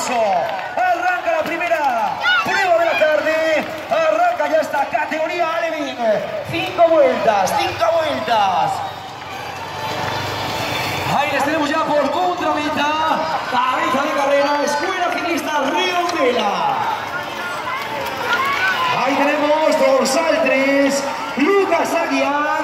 aplauso. Arranca la primera prueba de la tarde. Arranca ya esta categoría Alevín. 5 vueltas, 5 vueltas. Ahí les tenemos ya por contrameta. Cabeza de carrera, Escuela Ciclista Río Vela.